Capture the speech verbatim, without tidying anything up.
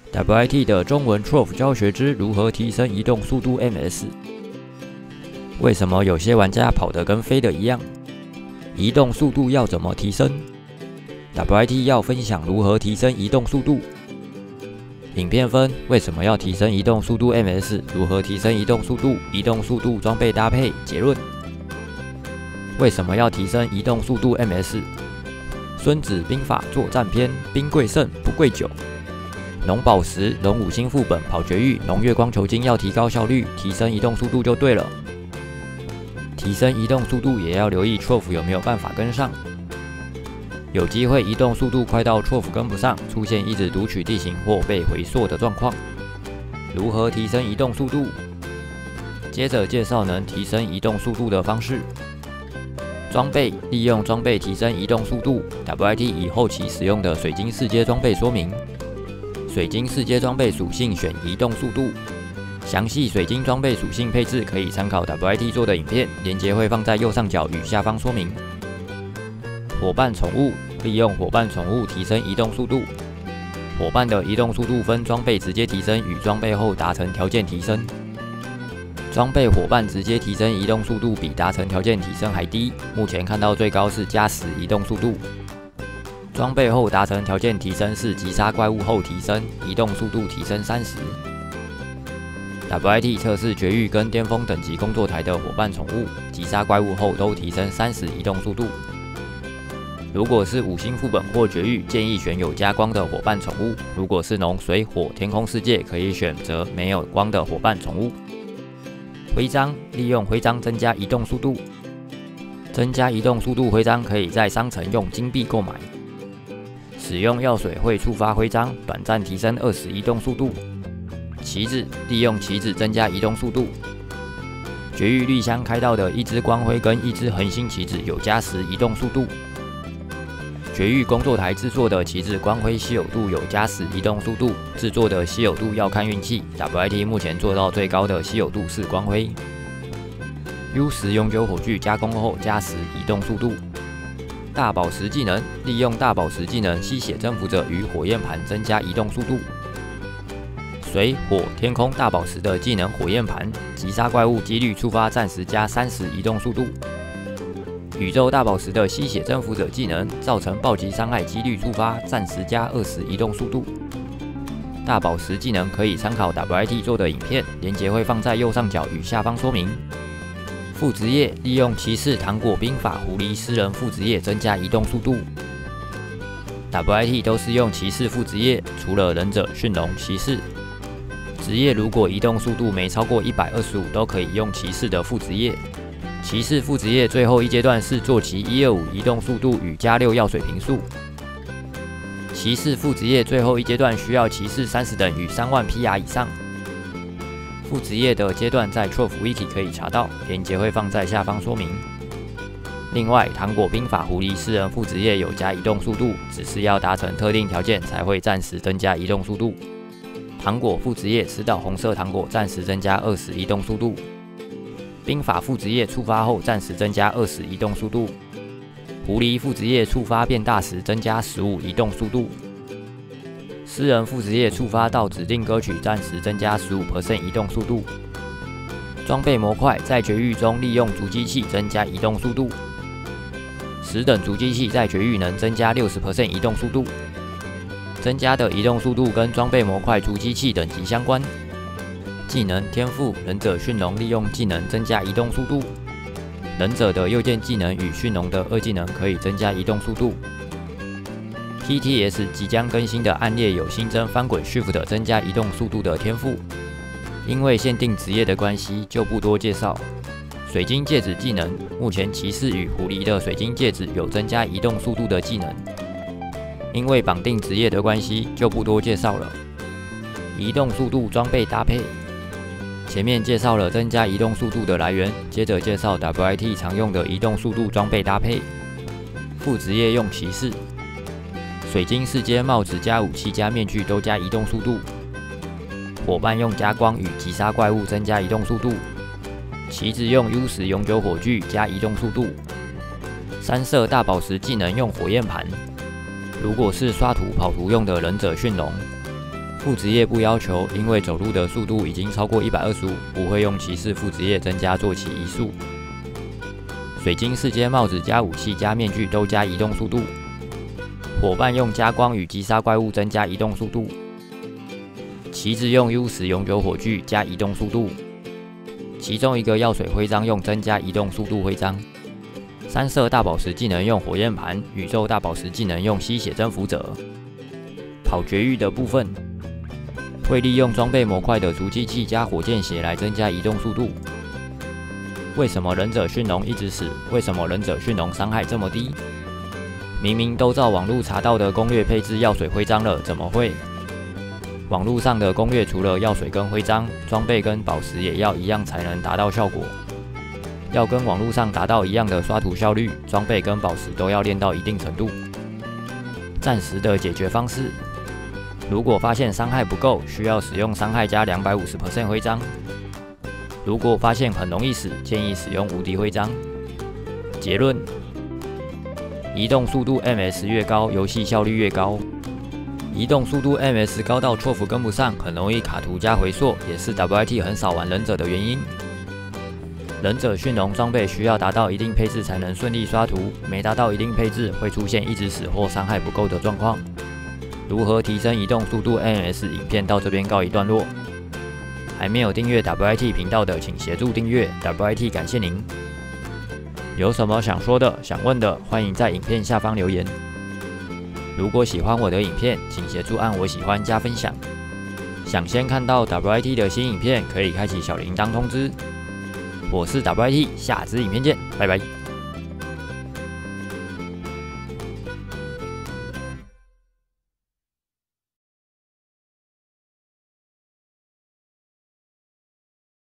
W I T 的中文 Troph 教学之如何提升移动速度 M S。为什么有些玩家跑得跟飞的一样？移动速度要怎么提升 ？W I T 要分享如何提升移动速度。影片分为什么要提升移动速度 M S， 如何提升移动速度，移动速度装备搭配。结论：为什么要提升移动速度 M S？ 孙子兵法作战篇：兵贵胜，不贵久。龙宝石、龙五星副本跑绝域、龙月光球晶要提高效率，提升移动速度就对了。提升移动速度也要留意 Troph 有没有办法跟上。有机会移动速度快到 Troph 跟不上，出现一直读取地形或被回溯的状况。如何提升移动速度？接着介绍能提升移动速度的方式。装备利用装备提升移动速度。W I T 以后期使用的水晶四阶装备说明。水晶四阶装备属性选移动速度。详细水晶装备属性配置可以参考 W I T 做的影片，连结会放在右上角与下方说明。伙伴宠物利用伙伴宠物提升移动速度。伙伴的移动速度分装备直接提升与装备后达成条件提升。装备伙伴直接提升移动速度比达成条件提升还低，目前看到最高是加十移动速度。装备后达成条件提升是击杀怪物后提升，移动速度提升三十。W I T 测试绝域跟巅峰等级工作台的伙伴宠物，击杀怪物后都提升三十移动速度。如果是五星副本或绝域，建议选有加光的伙伴宠物；如果是农、水、火、天空世界，可以选择没有光的伙伴宠物。徽章利用徽章增加移动速度。增加移动速度徽章可以在商城用金币购买。使用药水会触发徽章，短暂提升二十移动速度。旗子利用旗子增加移动速度。绝域绿箱开到的一只光辉跟一只恒星旗子有加十移动速度。绝域工作台制作的旗子光辉稀有度有加十移动速度，制作的稀有度要看运气。W I T 目前做到最高的稀有度是光辉。U 十永久火炬加工后加十移动速度。大宝石技能利用大宝石技能吸血征服者与火焰盘增加移动速度。水、火、天空大宝石的技能火焰盘击杀怪物几率触发暂时加三十移动速度。宇宙大宝石的吸血征服者技能造成暴击伤害几率触发暂时加二十移动速度。大宝石技能可以参考 W I T 做的影片，连结会放在右上角与下方说明。副职业利用骑士糖果兵法狐狸诗人副职业增加移动速度。W I T 都是用骑士副职业，除了忍者、驯龙、骑士。职业如果移动速度没超过一百二十五，都可以用骑士的副职业。骑士副职业最后一阶段是坐骑一二五移动速度与加六药水平数。骑士副职业最后一阶段需要骑士三十等与三万 P R 以上。副职业的阶段在 Troph Wiki 可以查到，链接会放在下方说明。另外，糖果兵法狐狸诗人副职业有加移动速度，只是要达成特定条件才会暂时增加移动速度。糖果副职业吃到红色糖果暂时增加二十移动速度。兵法副职业触发后暂时增加二十移动速度。狐狸副职业触发变大时增加十五移动速度。诗人副职业触发到指定歌曲暂时增加 百分之十五 移动速度。装备模块在绝域中利用逐机器增加移动速度。十等逐机器在绝域能增加 百分之六十 移动速度。增加的移动速度跟装备模块逐机器等级相关。技能天赋忍者驯龙利用技能增加移动速度。忍者的右键技能与驯龙的二技能可以增加移动速度。P T S 即将更新的暗猎有新增翻滚 Shift 增加移动速度的天赋，因为限定职业的关系就不多介绍。水晶戒指技能目前骑士与狐狸的水晶戒指有增加移动速度的技能，因为绑定职业的关系就不多介绍了。移动速度装备搭配。前面介绍了增加移动速度的来源，接着介绍 W I T 常用的移动速度装备搭配。副职业用骑士，水晶四阶帽子加武器加面具都加移动速度。伙伴用加光与击杀怪物增加移动速度。旗子用 U 十永久火炬加移动速度。三色大宝石技能用火焰盘。如果是刷图跑图用的忍者驯龙。 副职业不要求，因为走路的速度已经超过一百二十五，不会用骑士副职业增加坐骑移速。水晶世界帽子加武器加面具都加移动速度。伙伴用加光与击杀怪物增加移动速度。旗子用 U 十永久火炬加移动速度。其中一个药水徽章用增加移动速度徽章。三色大宝石技能用火焰盘，宇宙大宝石技能用吸血征服者。跑绝域的部分。会利用装备模块的足迹器加火箭鞋来增加移动速度。为什么忍者驯龙一直死？为什么忍者驯龙伤害这么低？明明都照网路查到的攻略配置药水徽章了，怎么会？网路上的攻略除了药水跟徽章，装备跟宝石也要一样才能达到效果。要跟网路上达到一样的刷图效率，装备跟宝石都要练到一定程度。暂时的解决方式。如果发现伤害不够，需要使用伤害加 百分之两百五十 徽章。如果发现很容易死，建议使用无敌徽章。结论：移动速度 M S 越高，游戏效率越高。移动速度 M S 高到错符跟不上，很容易卡图加回溯，也是 W I T 很少玩忍者的原因。忍者驯龙装备需要达到一定配置才能顺利刷图，没达到一定配置会出现一直死或伤害不够的状况。如何提升移动速度 M S 影片到这边告一段落。还没有订阅 W I T 频道的，请协助订阅 W I T， 感谢您。有什么想说的、想问的，欢迎在影片下方留言。如果喜欢我的影片，请协助按我喜欢加分享。想先看到 W I T 的新影片，可以开启小铃铛通知。我是 W I T， 下支影片见，拜拜。